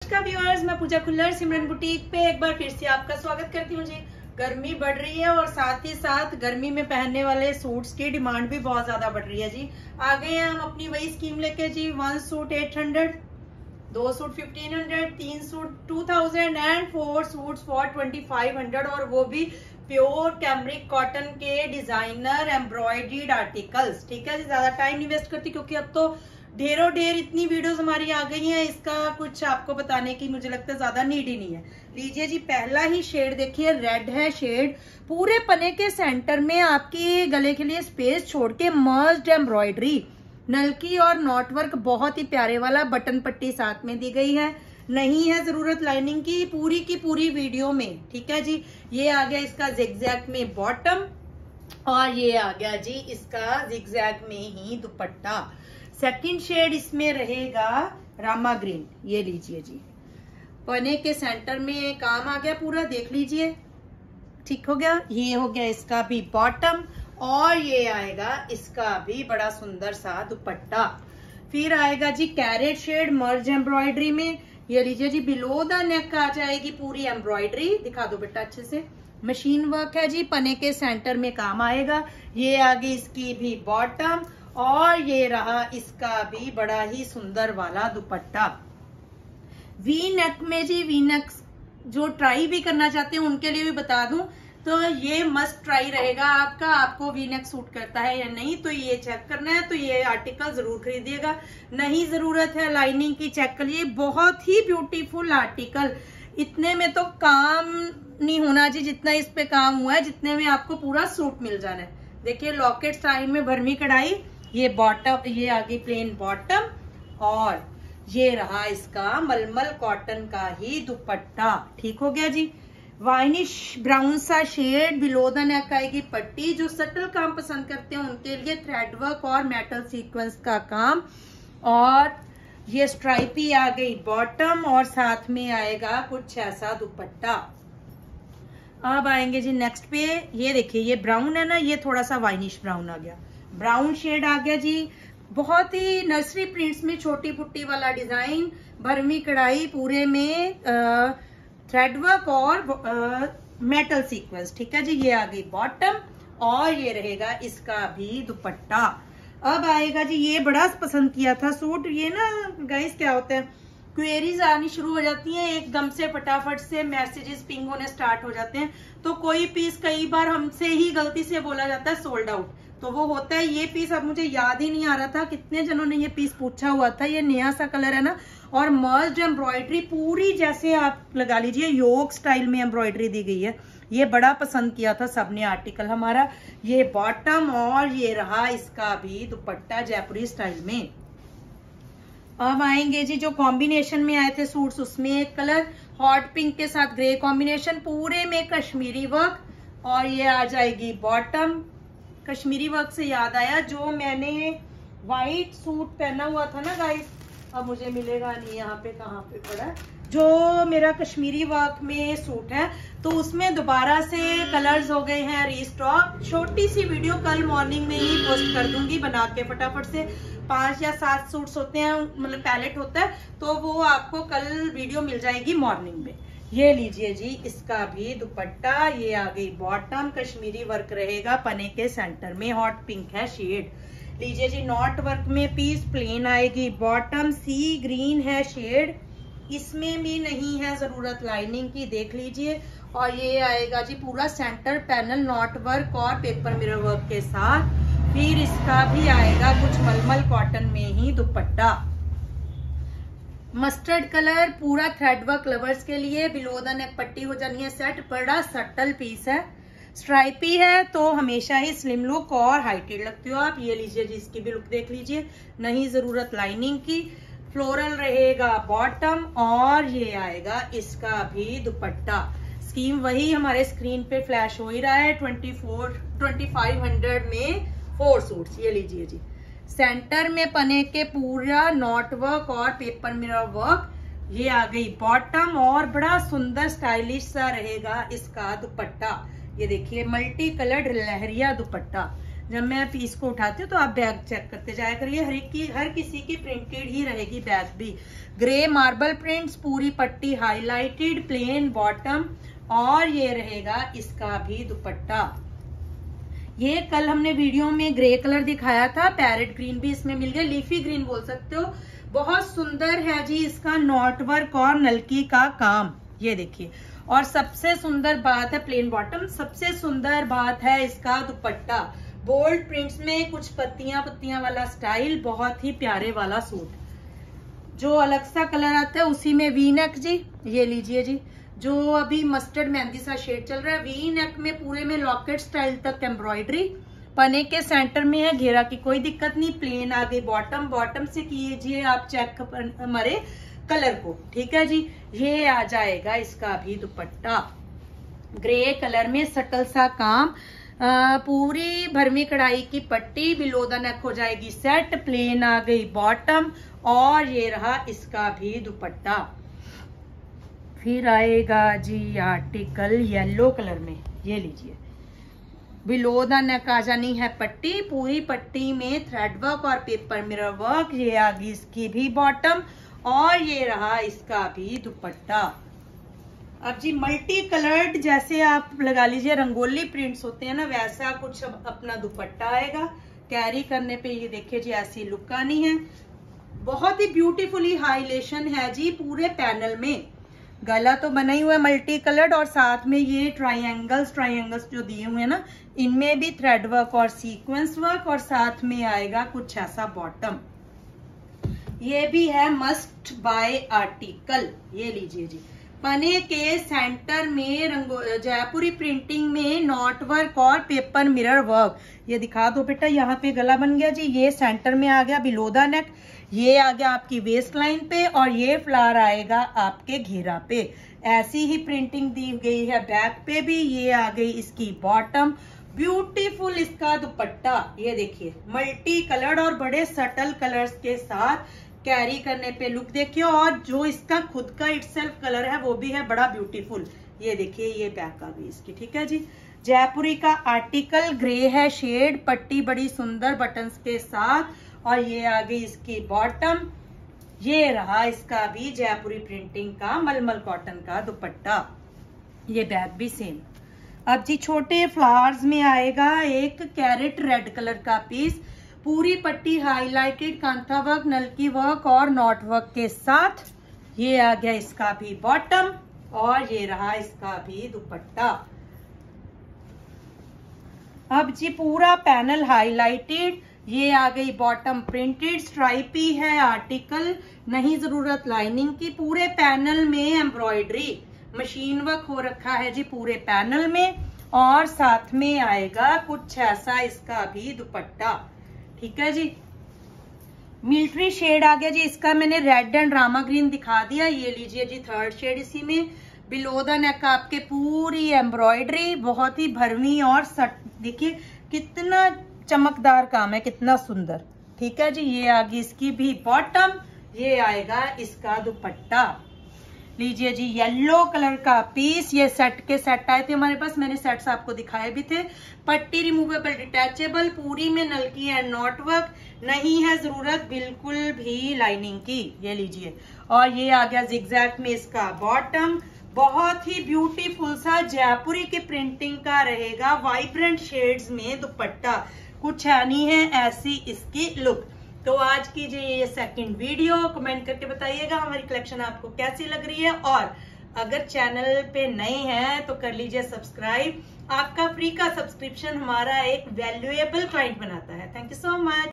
नमस्कार व्यूअर्स, मैं पूजा खुल्लर सिमरन बुटीक पे एक बार फिर से आपका स्वागत करती हूँ जी। गर्मी बढ़ रही है और साथ ही साथ गर्मी में पहनने वाले सूट्स की डिमांड भी बहुत ज्यादा बढ़ रही है जी। आ गए हैं हम अपनी वही स्कीम लेके जी। 1 suit 800, 2 suit 1500, 3 suit 2000 and 4 suits for 2500, और वो भी प्योर कैमरिक कॉटन के डिजाइनर एम्ब्रॉयडर्ड आर्टिकल्स। ठीक है जी, ज्यादा टाइम नहीं वेस्ट करती क्योंकि अब तो ढेरों ढेर इतनी वीडियोस हमारी आ गई हैं, इसका कुछ आपको बताने की मुझे लगता है ज्यादा नीड ही नहीं है। लीजिए जी, पहला ही शेड देखिए, रेड है शेड। पूरे पने के सेंटर में आपकी गले के लिए स्पेस छोड़ के मर्ज्ड एम्ब्रॉयडरी, नलकी और नॉट वर्क बहुत ही प्यारे वाला बटन पट्टी साथ में दी गई है। नहीं है जरूरत लाइनिंग की पूरी वीडियो में। ठीक है जी, ये आ गया इसका जिगजैग में बॉटम और ये आ गया जी इसका जिगजैग में ही दुपट्टा। सेकंड शेड इसमें रहेगा रामा ग्रीन। ये लीजिए जी, पने के सेंटर में काम आ गया पूरा, देख लीजिए। ठीक हो गया, ये हो गया इसका भी बॉटम और ये आएगा इसका भी बड़ा सुंदर सा दुपट्टा। फिर आएगा जी कैरेट शेड मर्ज एम्ब्रॉयडरी में। ये लीजिए जी, बिलो द नेक आ जाएगी पूरी एम्ब्रॉयडरी। दिखा दो बेटा अच्छे से। मशीन वर्क है जी, पने के सेंटर में काम आएगा। ये आगे इसकी भी बॉटम और ये रहा इसका भी बड़ा ही सुंदर वाला दुपट्टा। वी नेक में जी, वी नेक जो ट्राई भी करना चाहते हैं उनके लिए भी बता दूं तो ये मस्ट ट्राई रहेगा आपका। आपको वी नेक सूट करता है या नहीं तो ये चेक करना है, तो ये आर्टिकल जरूर खरीदिएगा। नहीं जरूरत है लाइनिंग की, चेक करिए, बहुत ही ब्यूटीफुल आर्टिकल। इतने में तो काम नहीं होना जी जितना इस पे काम हुआ है, जितने में आपको पूरा सूट मिल जाना है। देखिए लॉकेट स्टाइल में भरमी कढ़ाई, ये बॉटम, ये आगे प्लेन बॉटम और ये रहा इसका मलमल कॉटन का ही दुपट्टा। ठीक हो गया जी। वाइनिश ब्राउन सा शेड, बिलो द नेक आएगी पट्टी। जो सटल काम पसंद करते हैं उनके लिए थ्रेड वर्क और मेटल सीक्वेंस का काम, और ये स्ट्राइपी आ गई बॉटम और साथ में आएगा कुछ ऐसा दुपट्टा। अब आएंगे जी नेक्स्ट पे। ये देखिए, ये ब्राउन है ना, ये थोड़ा सा वाइनिश ब्राउन आ गया, ब्राउन शेड आ गया जी। बहुत ही नर्सरी प्रिंट्स में छोटी पुट्टी वाला डिजाइन, भरमी कढ़ाई, पूरे में थ्रेड वर्क और मेटल सीक्वेंस। ठीक है जी, ये आ गई बॉटम और ये रहेगा इसका भी दुपट्टा। अब आएगा जी, ये बड़ा पसंद किया था सूट। ये ना गाइस क्या होता है, क्वेरीज आनी शुरू हो जाती हैं एकदम से, फटाफट से मैसेजेस पिंग होने स्टार्ट हो जाते हैं। तो कोई पीस कई बार हमसे ही गलती से बोला जाता है सोल्ड आउट, तो वो होता है। ये पीस अब मुझे याद ही नहीं आ रहा था, कितने जनों ने ये पीस पूछा हुआ था। ये नया सा कलर है ना, और मर्ज्ड एम्ब्रॉयडरी पूरी, जैसे आप लगा लीजिए योग स्टाइल में एम्ब्रॉयडरी दी गई है। ये बड़ा पसंद किया था सबने आर्टिकल हमारा। ये बॉटम और ये रहा इसका भी दुपट्टा जयपुरी स्टाइल में। अब आएंगे जी जो कॉम्बिनेशन में आए थे सूट्स, उसमें एक कलर हॉट पिंक के साथ ग्रे कॉम्बिनेशन, पूरे में कश्मीरी वर्क, और ये आ जाएगी बॉटम। कश्मीरी वर्क से याद आया, जो मैंने व्हाइट सूट पहना हुआ था ना गाइस, अब मुझे मिलेगा नहीं, यहाँ पे कहाँ पे पड़ा, जो मेरा कश्मीरी वर्क में सूट है, तो उसमें दोबारा से कलर्स हो गए हैं रीस्टॉक। छोटी सी वीडियो कल मॉर्निंग में ही पोस्ट कर दूंगी बना के फटाफट से। 5 या 7 सूट्स होते हैं, मतलब पैलेट होता है, तो वो आपको कल वीडियो मिल जाएगी मॉर्निंग में। ये लीजिए जी, इसका भी दुपट्टा। ये आ गई बॉटम, कश्मीरी वर्क रहेगा पने के सेंटर में, हॉट पिंक है शेड। लीजिए जी, नॉट वर्क में पीस प्लेन आएगी बॉटम, सी ग्रीन है शेड, इसमें भी नहीं है जरूरत लाइनिंग की, देख लीजिए। और ये आएगा जी पूरा सेंटर पैनल नॉट वर्क और पेपर मिरर वर्क के साथ। फिर इसका भी आएगा कुछ मलमल कॉटन में ही दुपट्टा। मस्टर्ड कलर, पूरा थ्रेड वर्क लवर्स के लिए, बिलो द नेक पट्टी हो जानी है सेट। बड़ा सटल पीस है, स्ट्राइपी है, तो हमेशा ही स्लिम लुक और हाइटेड लगती हो आप। ये लीजिए जी, इसकी भी लुक देख लीजिए, नहीं जरूरत लाइनिंग की। फ्लोरल रहेगा बॉटम और ये आएगा इसका भी दुपट्टा। स्कीम वही हमारे स्क्रीन पे फ्लैश हो ही रहा है। 2500 में 4 सूट्स। ये लीजिए जी, सेंटर में पने के पूरा नॉट वर्क और पेपर मिरर वर्क। ये आ गई बॉटम और बड़ा सुंदर स्टाइलिश सा रहेगा इसका दुपट्टा। ये देखिए, मल्टी कलर्ड लहरिया दुपट्टा। जब मैं पीस को उठाती हूँ तो आप बैग चेक करते जाया करिए। हर किसी की प्रिंटेड ही रहेगी बैग भी। ग्रे मार्बल प्रिंट्स, पूरी पट्टी हाईलाइटेड, प्लेन बॉटम, और ये रहेगा इसका भी दुपट्टा। ये कल हमने वीडियो में ग्रे कलर दिखाया था, पैरेट ग्रीन भी इसमें मिल गया, लीफी ग्रीन बोल सकते हो। बहुत सुंदर है जी इसका नॉट वर्क और नलकी का काम, ये देखिए। और सबसे सुंदर बात है प्लेन बॉटम, सबसे सुंदर बात है इसका दुपट्टा। बोल्ड प्रिंट्स में कुछ पत्तियां पत्तियां वाला स्टाइल, बहुत ही प्यारे वाला सूट। जो अलग सा कलर आता है उसी में वी नेक जी, ये लीजिए जी, जो अभी मस्टर्ड मेहंदी सा शेड चल रहा है। वी नेक में पूरे में लॉकेट स्टाइल तक एम्ब्रॉयडरी, पने के सेंटर में है, घेरा की कोई दिक्कत नहीं। प्लेन आगे बॉटम, बॉटम से कीजिए आप चेक हमारे कलर को, ठीक है जी। ये आ जाएगा इसका भी दुपट्टा, ग्रे कलर में सटल सा काम, पूरी भरमी कढ़ाई की पट्टी, बिलो द नेक हो जाएगी सेट, प्लेन आ गई बॉटम, और ये रहा इसका भी दुपट्टा। फिर आएगा जी आर्टिकल येलो कलर में, ये लीजिए। बिलो द नेक आ जानी है पट्टी, पूरी पट्टी में थ्रेड वर्क और पेपर मिरर वर्क, ये आ गई इसकी भी बॉटम, और ये रहा इसका भी दुपट्टा। अब जी मल्टी कलर्ड, जैसे आप लगा लीजिए रंगोली प्रिंट्स होते हैं ना, वैसा कुछ अपना दुपट्टा आएगा। कैरी करने पे ये देखिए जी ऐसी लुक आनी है। बहुत ही ब्यूटीफुली हाईलाइटेशन है जी पूरे पैनल में। गला तो बना ही हुआ है मल्टी कलर्ड, और साथ में ये ट्राइंगल्स जो दिए हुए हैं ना, इनमें भी थ्रेड वर्क और सीक्वेंस वर्क, और साथ में आएगा कुछ ऐसा बॉटम। ये भी है मस्ट बाय आर्टिकल, ये लीजिए जी। पने के सेंटर में जयपुरी प्रिंटिंग में नॉट वर्क और पेपर मिरर वर्क। ये दिखा दो बेटा, यहाँ पे गला बन गया जी, ये सेंटर में आ गया बिलो द नेक, ये आ गया आपकी वेस्ट लाइन पे, और ये फ्लावर आएगा आपके घेरा पे। ऐसी ही प्रिंटिंग दी गई है बैक पे भी। ये आ गई इसकी बॉटम, ब्यूटीफुल इसका दुपट्टा, ये देखिए मल्टी कलर्ड और बड़े सटल कलर्स के साथ। कैरी करने पे लुक देखिए, और जो इसका खुद का इटसेल्फ कलर है वो भी है बड़ा ब्यूटीफुल। ये देखिए ये बैक आ गई इसकी, ठीक है जी। जयपुरी का आर्टिकल, ग्रे है शेड, पट्टी बड़ी सुंदर बटन्स के साथ, और ये आ गई इसकी बॉटम। ये रहा इसका भी जयपुरी प्रिंटिंग का मलमल कॉटन का दुपट्टा। ये बैग भी सेम। अब जी छोटे फ्लावर्स में आएगा एक कैरेट रेड कलर का पीस, पूरी पट्टी हाईलाइटेड कांथा वर्क, नलकी वर्क और नॉट वर्क के साथ। ये आ गया इसका भी बॉटम, और ये रहा इसका भी दुपट्टा। अब जी पूरा पैनल हाईलाइटेड, ये आ गई बॉटम प्रिंटेड, स्ट्राइपी है आर्टिकल, नहीं जरूरत लाइनिंग की। पूरे पैनल में एम्ब्रॉयडरी, मशीन वर्क हो रखा है जी पूरे पैनल में, और साथ में आएगा कुछ ऐसा इसका भी दुपट्टा, ठीक है जी। मिलिट्री शेड आ गया जी इसका, मैंने रेड एंड रामा ग्रीन दिखा दिया। ये लीजिए जी थर्ड शेड इसी में। बिलो द नेक आपके पूरी एम्ब्रॉयडरी, बहुत ही भरवी, और देखिए कितना चमकदार काम है, कितना सुंदर, ठीक है जी। ये आ गई इसकी भी बॉटम, ये आएगा इसका दुपट्टा। लीजिए जी येलो कलर का पीस, ये सेट के सेट आए थे हमारे पास, मैंने सेट्स आपको दिखाए भी थे। पट्टी रिमूवेबल डिटैचेबल, पूरी में नलकी एंड नॉट वर्क, नहीं है जरूरत बिल्कुल भी लाइनिंग की, ये लीजिए। और ये आ गया जिगजैग में इसका बॉटम, बहुत ही ब्यूटीफुल सा जयपुरी की प्रिंटिंग का रहेगा, वाइब्रेंट शेड्स में दुपट्टा, कुछ नहीं है ऐसी इसकी लुक। तो आज कीजिए ये सेकंड वीडियो, कमेंट करके बताइएगा हमारी कलेक्शन आपको कैसी लग रही है, और अगर चैनल पे नए हैं तो कर लीजिए सब्सक्राइब। आपका फ्री का सब्सक्रिप्शन हमारा एक वैल्यूएबल क्लाइंट बनाता है। Thank you so much.